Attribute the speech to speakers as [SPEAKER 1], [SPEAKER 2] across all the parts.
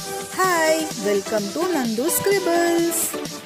[SPEAKER 1] Hi, welcome to Nandu Scribbles.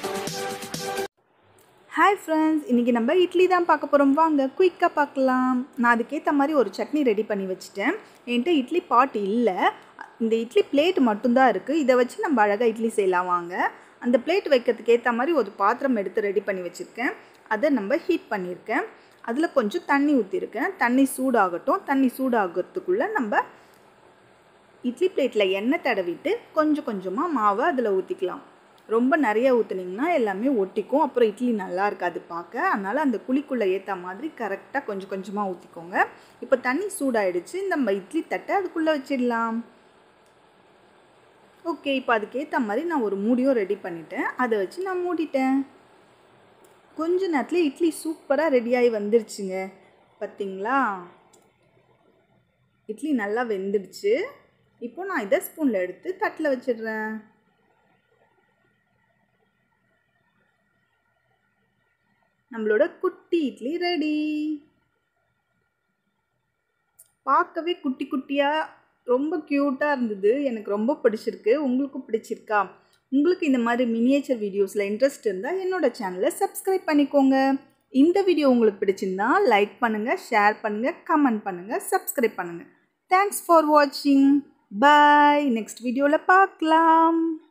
[SPEAKER 1] Hi friends, இன்னைக்கு நம்ம இட்லி தான் பார்க்க போறோம். வாங்க குயிக்கா பார்க்கலாம். நான் அதுக்கேத்த மாதிரி ஒரு சட்னி ரெடி பண்ணி வச்சிட்டேன். என்கிட்ட இட்லி பாட் இல்ல. இந்த இட்லி பிளேட் மட்டும் தான் இருக்கு. இத வச்சு நம்ம அழகா இட்லி செய்யலாம் வாங்க. அந்த பிளேட் வைக்கிறதுக்கு ஏத்த மாதிரி ஒரு பாத்திரம் எடுத்து ரெடி பண்ணி வச்சிருக்கேன். அதை நம்ம ஹீட் பண்ணியிருக்கேன். அதில் கொஞ்சம் தண்ணி ஊற்றிருக்கேன். தண்ணி சூடாகட்டும். தண்ணி சூடாகிறதுக்குள்ளே நம்ம இட்லி பிளேட்டில் எண்ணெய் தடவிட்டு கொஞ்சம் கொஞ்சமாக மாவை அதில் ஊற்றிக்கலாம். ரொம்ப நிறைய ஊற்றுனீங்கன்னா எல்லாமே ஒட்டிக்கும், அப்புறம் இட்லி நல்லா இருக்காது பார்க்க. அதனால் அந்த குழிக்குள்ளே ஏற்ற மாதிரி கரெக்டாக கொஞ்சம் கொஞ்சமாக ஊற்றிக்கோங்க. இப்போ தண்ணி சூடாயிடுச்சு. நம்ம இட்லி தட்டை அதுக்குள்ளே வச்சிடலாம். ஓகே, இப்போ அதுக்கேற்ற மாதிரி நான் ஒரு மூடியும் ரெடி பண்ணிட்டேன். அதை வச்சு நான் மூடிட்டேன். கொஞ்ச நேரத்தில் இட்லி சூப்பராக ரெடியாகி வந்துருச்சுங்க. பார்த்தீங்களா, இட்லி நல்லா வெந்துடுச்சு. இப்போ நான் இதை ஸ்பூனில் எடுத்து தட்டில் வச்சிடுறேன். நம்மளோட குட்டி இட்லி ரெடி. பார்க்கவே குட்டி குட்டியாக ரொம்ப க்யூட்டாக இருந்தது. எனக்கு ரொம்ப பிடிச்சிருக்கு. உங்களுக்கும் பிடிச்சிருக்கா? உங்களுக்கு இந்த மாதிரி மினியேச்சர் வீடியோஸில் இன்ட்ரெஸ்ட் இருந்தால் என்னோடய சேனலை சப்ஸ்கிரைப் பண்ணிக்கோங்க. இந்த வீடியோ உங்களுக்கு பிடிச்சிருந்தா லைக் பண்ணுங்கள், ஷேர் பண்ணுங்கள், கமெண்ட் பண்ணுங்கள், சப்ஸ்கிரைப் பண்ணுங்கள். தேங்க்ஸ் ஃபார் வாட்சிங். பாய். நெக்ஸ்ட் வீடியோவில் பார்க்கலாம்.